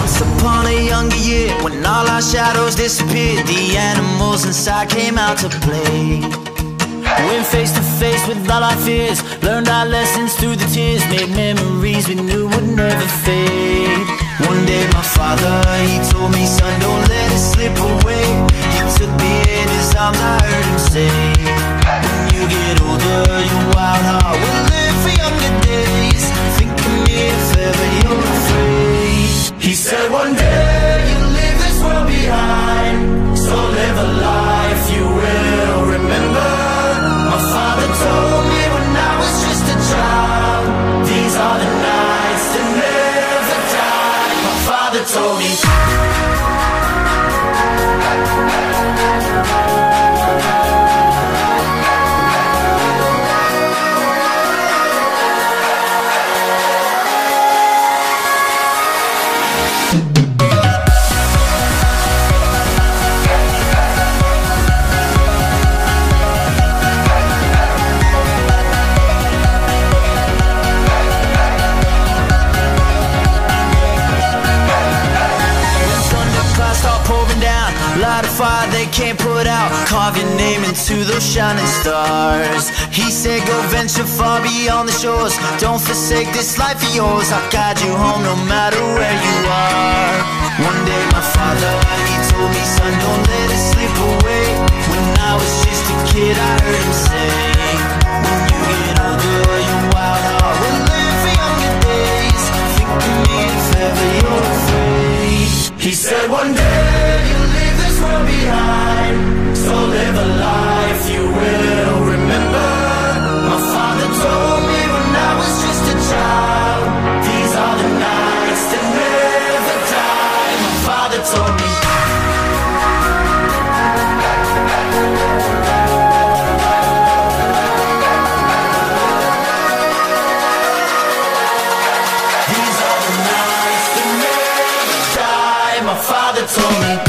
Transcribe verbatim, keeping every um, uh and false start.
Once upon a younger year, when all our shadows disappeared, the animals inside came out to play. Went face to face with all our fears, learned our lessons through the tears, made memories we knew would never fade. One day my father, he told me, son, don't let it slip away. He took me in his arms, I heard him say, when you get older, your wild heart will live for younger days. Think of me if ever you're afraid. He said one day you'll leave this world behind, so live a life you will remember. My father told me when I was just a child, these are the nights that never die. My father told me. Light a fire they can't put out, carve your name into those shining stars. He said go venture far beyond the shores, don't forsake this life of yours. I'll guide you home no matter where you are. One day my father, he told me, son, don't let it slip away. When I was just a kid I heard him say, when you get older your wild heart will live for younger days. Think of me if ever you're afraid. He said one day you'll leave this world behind, so live a life you will remember. My father told me when I was just a child, these are the nights that never die. My father told me. These are the nights that never die. My father told me.